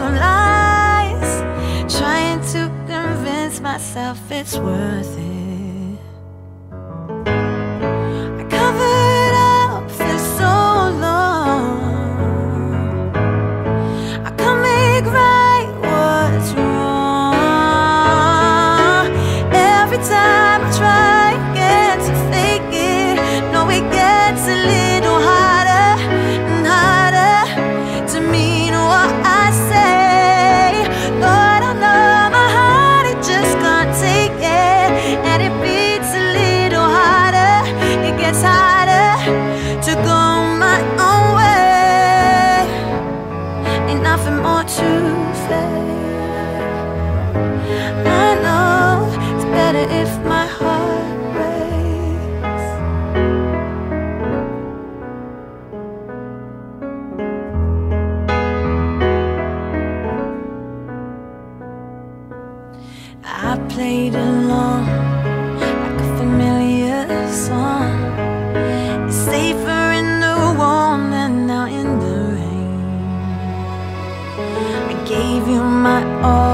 some lies, trying to convince myself it's worth it. I covered up for so long, I can't make right what's wrong. Every time I try again to fake it, no, it gets a little harder and harder to mean what I say. Lord, I know my heart, it just can't take it, and it beats a little harder. It gets harder to go my own way. Ain't nothing more to say. I know it's better if my heart breaks. I played along like a familiar song. It's safer in the warm than out in the rain. I gave you my all,